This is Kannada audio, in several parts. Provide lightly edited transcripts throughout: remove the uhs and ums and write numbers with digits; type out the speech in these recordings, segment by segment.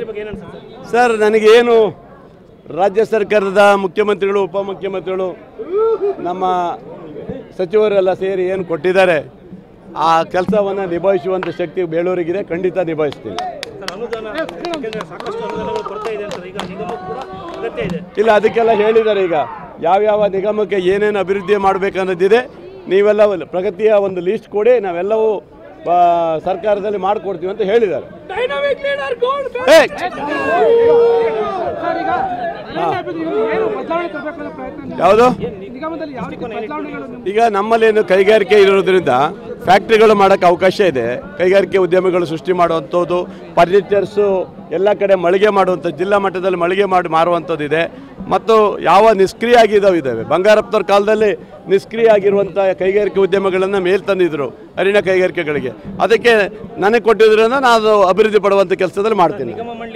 ಸರ್, ನನಗೇನು ರಾಜ್ಯ ಸರ್ಕಾರದ ಮುಖ್ಯಮಂತ್ರಿಗಳು, ಉಪಮುಖ್ಯಮಂತ್ರಿಗಳು, ನಮ್ಮ ಸಚಿವರೆಲ್ಲ ಸೇರಿ ಏನು ಕೊಟ್ಟಿದ್ದಾರೆ ಆ ಕೆಲಸವನ್ನು ನಿಭಾಯಿಸುವಂಥ ಶಕ್ತಿ ಬೇಳೂರಿಗಿದೆ. ಖಂಡಿತ ನಿಭಾಯಿಸ್ತೀನಿ. ಇಲ್ಲ, ಅದಕ್ಕೆಲ್ಲ ಹೇಳಿದ್ದಾರೆ. ಈಗ ಯಾವ್ಯಾವ ನಿಗಮಕ್ಕೆ ಏನೇನು ಅಭಿವೃದ್ಧಿ ಮಾಡಬೇಕನ್ನೋದಿದೆ. ನೀವೆಲ್ಲ ಪ್ರಗತಿಯ ಒಂದು ಲಿಸ್ಟ್ ಕೊಡಿ, ನಾವೆಲ್ಲವೂ ಸರ್ಕಾರದಲ್ಲಿ ಮಾಡಿಕೊಡ್ತೀವಿ ಅಂತ ಹೇಳಿದ್ದಾರೆ. ಯಾವುದು ಈಗ ನಮ್ಮಲ್ಲೇನು ಕೈಗಾರಿಕೆ ಇರೋದ್ರಿಂದ ಫ್ಯಾಕ್ಟ್ರಿಗಳು ಮಾಡೋಕ್ಕೆ ಅವಕಾಶ ಇದೆ. ಕೈಗಾರಿಕೆ ಉದ್ಯಮಿಗಳು ಸೃಷ್ಟಿ ಮಾಡುವಂಥದ್ದು, ಫರ್ನಿಚರ್ಸು ಎಲ್ಲ ಕಡೆ ಮಳಿಗೆ ಮಾಡುವಂಥ, ಜಿಲ್ಲಾ ಮಟ್ಟದಲ್ಲಿ ಮಳಿಗೆ ಮಾಡಿ ಮಾರುವಂಥದ್ದು ಇದೆ. ಮತ್ತು ಯಾವ ನಿಷ್ಕ್ರಿಯ ಆಗಿದ್ದಾವೆ ಬಂಗಾರಪ್ಪನವ್ರ ಕಾಲದಲ್ಲಿ ನಿಷ್ಕ್ರಿಯ ಆಗಿರುವಂಥ ಕೈಗಾರಿಕೆ ಉದ್ಯಮಗಳನ್ನು ಮೇಲ್ ತಂದಿದ್ರು ಅರಣ್ಯ ಕೈಗಾರಿಕೆಗಳಿಗೆ. ಅದಕ್ಕೆ ನನಗೆ ಕೊಟ್ಟಿದ್ರಿಂದ ನಾನು ಅಭಿವೃದ್ಧಿ ಪಡುವಂಥ ಕೆಲಸದಲ್ಲಿ ಮಾಡ್ತೀನಿ.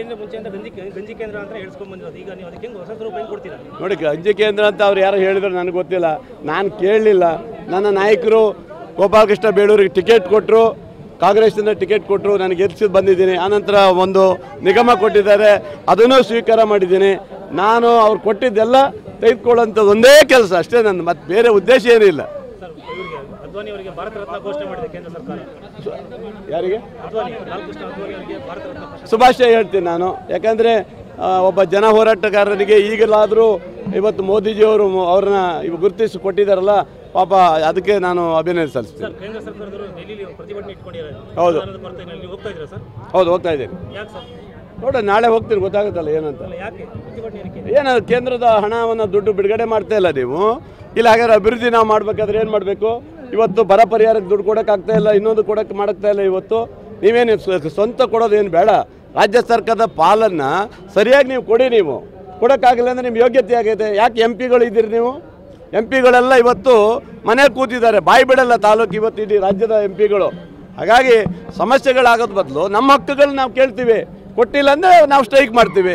ನೋಡಿ, ಗಂಜಿ ಕೇಂದ್ರ ಅಂತ ಅವ್ರು ಯಾರು ಹೇಳಿದ್ರು ನನಗೆ ಗೊತ್ತಿಲ್ಲ, ನಾನು ಕೇಳಲಿಲ್ಲ. ನನ್ನ ನಾಯಕರು ಗೋಪಾಲಕೃಷ್ಣ ಬೇಳೂರಿಗೆ ಟಿಕೆಟ್ ಕೊಟ್ಟರು, ಕಾಂಗ್ರೆಸ್ಸಿಂದ ಟಿಕೆಟ್ ಕೊಟ್ಟರು, ನನಗೆ ಗೆಲ್ಲಿಸಿ ಬಂದಿದ್ದೀನಿ. ಆನಂತರ ಒಂದು ನಿಗಮ ಕೊಟ್ಟಿದ್ದಾರೆ, ಅದನ್ನು ಸ್ವೀಕಾರ ಮಾಡಿದ್ದೀನಿ. ನಾನು ಅವ್ರು ಕೊಟ್ಟಿದ್ದೆಲ್ಲ ತೆಗೆದುಕೊಳ್ಳುವಂಥ ಒಂದೇ ಕೆಲಸ ಅಷ್ಟೇ, ನನ್ನ ಮತ್ತೆ ಬೇರೆ ಉದ್ದೇಶ ಏನೂ ಇಲ್ಲ. ಯಾರಿಗೆ ಶುಭಾಶಯ ಹೇಳ್ತೀನಿ ನಾನು. ಯಾಕಂದರೆ ಒಬ್ಬ ಜನ ಹೋರಾಟಗಾರರಿಗೆ ಈಗಲಾದರೂ ಇವತ್ತು ಮೋದಿಜಿಯವರು ಅವ್ರನ್ನ ಇವು ಗುರುತಿಸಿ ಕೊಟ್ಟಿದ್ದಾರಲ್ಲ, ಪಾಪ ಅದಕ್ಕೆ ನಾನು ಅಭಿನಂದನೆ ಸಲ್ಲಿಸ್ತೀನಿ. ಹೌದು ಹೌದು, ಹೋಗ್ತಾ ಇದ್ದೀನಿ. ನೋಡ, ನಾಳೆ ಹೋಗ್ತೀನಿ, ಗೊತ್ತಾಗುತ್ತಲ್ಲ ಏನಂತ. ಏನು ಕೇಂದ್ರದ ಹಣವನ್ನು ದುಡ್ಡು ಬಿಡುಗಡೆ ಮಾಡ್ತಾ ಇಲ್ಲ ನೀವು. ಇಲ್ಲ, ಹಾಗಾದ್ರೆ ಅಭಿವೃದ್ಧಿ ನಾವು ಮಾಡಬೇಕಾದ್ರೆ ಏನು ಮಾಡಬೇಕು? ಇವತ್ತು ಬರ ಪರಿಹಾರಕ್ಕೆ ದುಡ್ಡು ಕೊಡೋಕ್ಕಾಗ್ತಾ ಇಲ್ಲ, ಇನ್ನೊಂದು ಕೊಡೋಕ್ಕೆ ಮಾಡೋಕ್ತಾ ಇಲ್ಲ. ಇವತ್ತು ನೀವೇನು ಸ್ವಂತ ಕೊಡೋದೇನು ಬೇಡ, ರಾಜ್ಯ ಸರ್ಕಾರದ ಪಾಲನ್ನು ಸರಿಯಾಗಿ ನೀವು ಕೊಡಿ. ನೀವು ಕೊಡೋಕ್ಕಾಗಿಲ್ಲ ಅಂದರೆ ನಿಮ್ಮ ಯೋಗ್ಯತೆ ಆಗೈತೆ. ಯಾಕೆ MP ಗಳು ಇದ್ದೀರಿ ನೀವು? MP ಗಳೆಲ್ಲ ಇವತ್ತು ಮನೆಗೆ ಕೂತಿದ್ದಾರೆ, ಬಾಯಿ ಬಿಡಲ್ಲ ತಾಲೂಕು ಇವತ್ತು ಇಡೀ ರಾಜ್ಯದ MP ಗಳು. ಹಾಗಾಗಿ ಸಮಸ್ಯೆಗಳಾಗೋದ್ ಬದಲು ನಮ್ಮ ಹಕ್ಕುಗಳನ್ನ ನಾವು ಕೇಳ್ತೀವಿ, ಕೊಟ್ಟಿಲ್ಲ ಅಂದರೆ ನಾವು ಸ್ಟ್ರೈಕ್ ಮಾಡ್ತೀವಿ.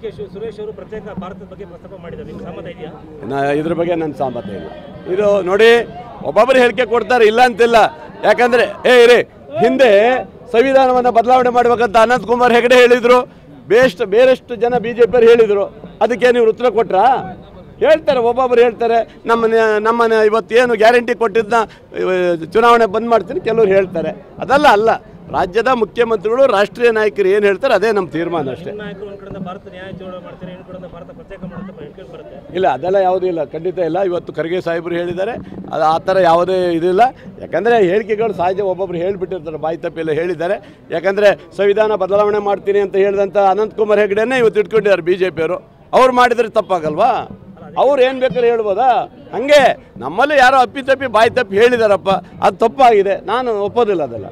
ಇದ್ರ ಬಗ್ಗೆ ನನ್ನ ಸಹಮತ ಇಲ್ಲ. ಇದು ನೋಡಿ, ಒಬ್ಬೊಬ್ಬರು ಹೇಳಿಕೆ ಕೊಡ್ತಾರೆ, ಇಲ್ಲ ಅಂತಿಲ್ಲ. ಯಾಕಂದರೆ ಹಿಂದೆ ಸಂವಿಧಾನವನ್ನು ಬದಲಾವಣೆ ಮಾಡಬೇಕಂತ ಅನಂತಕುಮಾರ್ ಹೆಗಡೆ ಹೇಳಿದರು, ಬೇರೆಷ್ಟು ಜನ BJP ಹೇಳಿದರು. ಅದಕ್ಕೆ ನೀವು ಉತ್ತರ ಕೊಟ್ರಾ? ಹೇಳ್ತಾರೆ, ಒಬ್ಬೊಬ್ಬರು ಹೇಳ್ತಾರೆ. ನಮ್ಮನ್ನ ಇವತ್ತೇನು ಗ್ಯಾರಂಟಿ ಕೊಟ್ಟಿದ್ದನ್ನ ಚುನಾವಣೆ ಬಂದ್ ಮಾಡ್ತೀನಿ ಕೆಲವರು ಹೇಳ್ತಾರೆ. ಅದಲ್ಲ ಅಲ್ಲ, ರಾಜ್ಯದ ಮುಖ್ಯಮಂತ್ರಿಗಳು, ರಾಷ್ಟ್ರೀಯ ನಾಯಕರು ಏನು ಹೇಳ್ತಾರೆ ಅದೇ ನಮ್ಮ ತೀರ್ಮಾನ ಅಷ್ಟೇ. ಇಲ್ಲ, ಅದೆಲ್ಲ ಯಾವುದೂ ಇಲ್ಲ, ಖಂಡಿತ ಇಲ್ಲ. ಇವತ್ತು ಖರ್ಗೆ ಸಾಹೇಬರು ಹೇಳಿದ್ದಾರೆ, ಅದು ಆ ಥರ ಯಾವುದೇ ಇದಿಲ್ಲ. ಯಾಕಂದರೆ ಹೇಳಿಕೆಗಳು ಸಹಜ, ಒಬ್ಬೊಬ್ರು ಹೇಳಿಬಿಟ್ಟಿರ್ತಾರೆ, ಬಾಯಿ ತಪ್ಪೆಲ್ಲ ಹೇಳಿದ್ದಾರೆ. ಯಾಕಂದರೆ ಸಂವಿಧಾನ ಬದಲಾವಣೆ ಮಾಡ್ತೀನಿ ಅಂತ ಹೇಳಿದಂಥ ಅನಂತಕುಮಾರ್ ಹೆಗಡೆನೇ ಇವತ್ತು ಇಟ್ಕೊಂಡಿದ್ದಾರೆ BJP ಅವರು. ಅವ್ರು ಮಾಡಿದರೆ ತಪ್ಪಾಗಲ್ವಾ? ಅವ್ರು ಏನು ಬೇಕಾದ್ರೆ ಹೇಳ್ಬೋದಾ? ಹಾಗೆ ನಮ್ಮಲ್ಲಿ ಯಾರೋ ಅಪ್ಪಿತಪ್ಪಿ ಬಾಯಿ ತಪ್ಪಿ ಹೇಳಿದಾರಪ್ಪ, ಅದು ತಪ್ಪಾಗಿದೆ, ನಾನು ಒಪ್ಪೋದಿಲ್ಲ ಅದೆಲ್ಲ.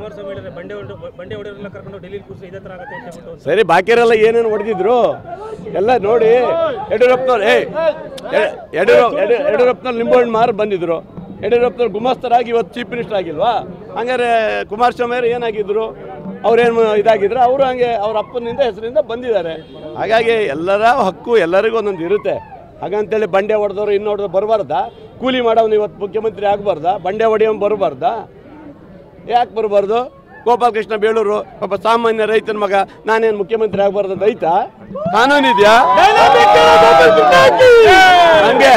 ಸರಿ, ಬಾಕಿಯವರೆಲ್ಲ ಏನೇನು ಹೊಡೆದಿದ್ರು ಎಲ್ಲ ನೋಡಿ. ಯಡಿಯೂರಪ್ಪನವ್ರು ನಿಂಬೆಹಣ್ಣು ಮಾರು ಬಂದಿದ್ರು. ಯಡಿಯೂರಪ್ಪನವ್ರು ಗುಮಾಸ್ತರಾಗಿ ಇವತ್ತು ಚೀಫ್ ಮಿನಿಸ್ಟರ್ ಆಗಿಲ್ವಾ? ಹಂಗಾರೆ ಕುಮಾರಸ್ವಾಮಿ ಅವರು ಏನಾಗಿದ್ರು? ಅವ್ರೇನು ಇದಾಗಿದ್ರು? ಅವರು ಹಂಗೆ ಅವ್ರ ಅಪ್ಪನಿಂದ ಹೆಸರಿಂದ ಬಂದಿದ್ದಾರೆ. ಹಾಗಾಗಿ ಎಲ್ಲರ ಹಕ್ಕು ಎಲ್ಲರಿಗೂ ಒಂದೊಂದು ಇರುತ್ತೆ. ಹಾಗಂತೇಳಿ ಬಂಡೆ ಹೊಡೆದವರು ಇನ್ನೊಡ್ದು ಬರಬಾರ್ದಾ? ಕೂಲಿ ಮಾಡೋನು ಇವತ್ತು ಮುಖ್ಯಮಂತ್ರಿ ಆಗಬಾರ್ದಾ? ಬಂಡೆ ಹೊಡೆಯೋನು ಬರಬಾರ್ದಾ? ಯಾಕೆ ಬರಬಾರ್ದು? ಗೋಪಾಲಕೃಷ್ಣ ಬೇಳೂರು ಪಾಪ ಸಾಮಾನ್ಯ ರೈತನ ಮಗ, ನಾನೇನು ಮುಖ್ಯಮಂತ್ರಿ ಆಗಬಾರ್ದು ಅಂತ ಐತಾ? ಕಾನೂನಿದೆಯಾ? ಹಂಗೆ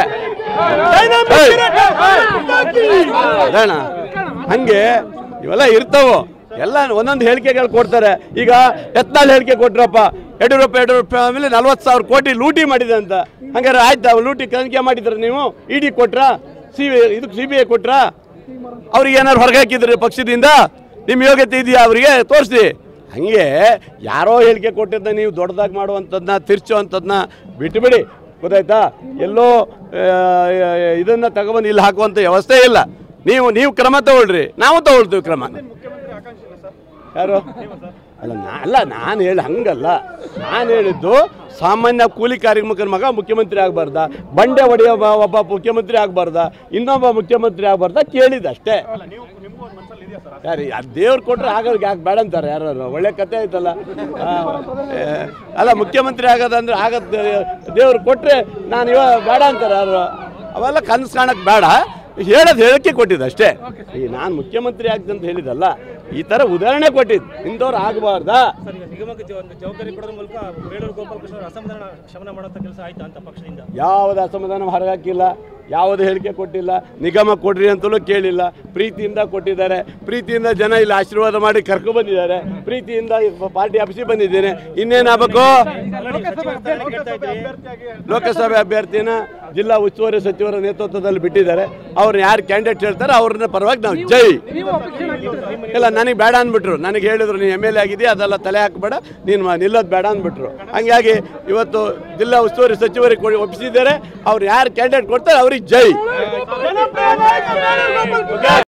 ಹಂಗೆ ಇವೆಲ್ಲ ಇರ್ತಾವೋ. ಎಲ್ಲ ಒಂದೊಂದು ಹೇಳಿಕೆಗಳು ಕೊಡ್ತಾರೆ. ಈಗ ಯತ್ನಾಳ್ ಹೇಳಿಕೆ ಕೊಟ್ರಪ್ಪ, ಯಡಿಯೂರಪ್ಪ ಆಮೇಲೆ 40,000 ಕೋಟಿ ಲೂಟಿ ಮಾಡಿದೆ ಅಂತ. ಹಂಗಾರೆ ಆಯ್ತಾ? ಲೂಟಿ ತನಿಖೆ ಮಾಡಿದ್ರೆ ನೀವು ED ಕೊಟ್ರಾ? ಇದಕ್ಕೆ CBI ಕೊಟ್ರಾ? ಅವ್ರಿಗೆ ಏನಾದ್ರು ಹೊರಗೆ ಹಾಕಿದ್ರಿ ಪಕ್ಷದಿಂದ? ನಿಮ್ಮ ಯೋಗ್ಯತೆ ಇದೆಯಾ ಅವರಿಗೆ? ತೋರಿಸಿ. ಹಾಗೆ ಯಾರೋ ಹೇಳಿಕೆ ಕೊಟ್ಟಿದ್ದ ನೀವು ದೊಡ್ಡದಾಗಿ ಮಾಡುವಂಥದ್ದನ್ನ, ತಿರ್ಚುವಂಥದ್ದನ್ನ ಬಿಟ್ಟುಬಿಡಿ. ಗೊತ್ತಾಯ್ತಾ? ಎಲ್ಲೋ ಇದನ್ನು ತಗೊಬಂದು ಇಲ್ಲಿ ಹಾಕುವಂಥ ವ್ಯವಸ್ಥೆ ಇಲ್ಲ. ನೀವು ಕ್ರಮ ತಗೊಳ್ರಿ, ನಾವು ತಗೊಳ್ತೀವಿ ಕ್ರಮ. ಯಾರು? ಅಲ್ಲ ನಾನು ಹಂಗಲ್ಲ. ನಾನು ಹೇಳಿದ್ದು ಸಾಮಾನ್ಯ ಕೂಲಿ ಕಾರ್ಮಿಕರ ಮಗ ಮುಖ್ಯಮಂತ್ರಿ ಆಗಬಾರ್ದ, ಬಂಡೆ ಹೊಡೆಯೋ ಒಬ್ಬ ಮುಖ್ಯಮಂತ್ರಿ ಆಗಬಾರ್ದ, ಇನ್ನೊಬ್ಬ ಮುಖ್ಯಮಂತ್ರಿ ಆಗಬಾರ್ದ ಕೇಳಿದಷ್ಟೇ. ಯಾರು ದೇವ್ರು ಕೊಟ್ರೆ ಆಗೋರಿಗೆ ಯಾಕೆ ಬೇಡ ಅಂತಾರೆ ಯಾರು? ಒಳ್ಳೆ ಕತೆ ಆಯ್ತಲ್ಲ. ಅಲ್ಲ, ಮುಖ್ಯಮಂತ್ರಿ ಆಗೋದಂದ್ರೆ ಆಗತ್ತೆ, ದೇವ್ರು ಕೊಟ್ಟರೆ ನಾನು ಇವಾಗ ಬೇಡ ಅಂತಾರೆ ಯಾರು? ಅವೆಲ್ಲ ಕನಸು ಕಾಣಕ್ಕೆ ಬೇಡ. ಹೇಳಿಕೆ ಕೊಟ್ಟಿದ್ದು ಅಷ್ಟೇ. ನಾನು ಮುಖ್ಯಮಂತ್ರಿ ಆಗ್ತಂತ ಹೇಳಿದಲ್ಲ. ಈ ಥರ ಉದಾಹರಣೆ ಕೊಟ್ಟಿದ್ದು ಇಂಥವ್ರು ಆಗಬಾರ್ದಾ? ಸರ್, ಈಗ ನಿಗಮಕ್ಕೆ ಒಂದು ಜವಾಬ್ದಾರಿ ಕೊಡೋದ್ರ ಮೂಲಕ ಬೇಳೂರು ಗೋಪಾಲಕೃಷ್ಣ ಅವರ ಅಸಮಾಧಾನ ಶಮನ ಮಾಡುವಂಥ ಕೆಲಸ ಆಯ್ತಾ ಅಂತ ಪಕ್ಷದಿಂದ? ಯಾವುದೇ ಅಸಮಾಧಾನ ಹೊರಗಾಕಿಲ್ಲ, ಯಾವುದೇ ಹೇಳಿಕೆ ಕೊಟ್ಟಿಲ್ಲ, ನಿಗಮ ಕೊಡ್ರಿ ಅಂತಲೂ ಕೇಳಿಲ್ಲ. ಪ್ರೀತಿಯಿಂದ ಕೊಟ್ಟಿದ್ದಾರೆ, ಪ್ರೀತಿಯಿಂದ ಜನ ಇಲ್ಲಿ ಆಶೀರ್ವಾದ ಮಾಡಿ ಕರ್ಕೊ ಬಂದಿದ್ದಾರೆ, ಪ್ರೀತಿಯಿಂದ ಪಾರ್ಟಿ ಆಫೀಸಿಗೆ ಬಂದಿದ್ದೇನೆ. ಇನ್ನೇನಾಗಬೇಕು? ಲೋಕಸಭೆ ಅಭ್ಯರ್ಥಿನ ಜಿಲ್ಲಾ ಉಸ್ತುವಾರಿ ಸಚಿವರ ನೇತೃತ್ವದಲ್ಲಿ ಬಿಟ್ಟಿದ್ದಾರೆ. ಅವ್ರನ್ನ ಯಾರು ಕ್ಯಾಂಡಿಡೇಟ್ ಹೇಳ್ತಾರೆ ಅವ್ರನ್ನ ಪರವಾಗಿ ನಾವು ಜೈ. ಇಲ್ಲ, ನನಗೆ ಬೇಡ ಅಂದ್ಬಿಟ್ರು. ನನಗೆ ಹೇಳಿದ್ರು ನೀನು MLA ಆಗಿದೆಯಾ, ಅದೆಲ್ಲ ತಲೆ ಹಾಕಬೇಡ, ನೀನು ನಿಲ್ಲೋದು ಬೇಡ ಅಂದ್ಬಿಟ್ರು. ಹಂಗಾಗಿ ಇವತ್ತು ಜಿಲ್ಲಾ ಉಸ್ತುವಾರಿ ಸಚಿವರಿಗೆ ಒಪ್ಪಿಸಿದ್ದಾರೆ. ಅವ್ರು ಯಾರು ಕ್ಯಾಂಡಿಡೇಟ್ ಕೊಡ್ತಾರೆ ಅವ್ರಿಗೆ ಜೈ.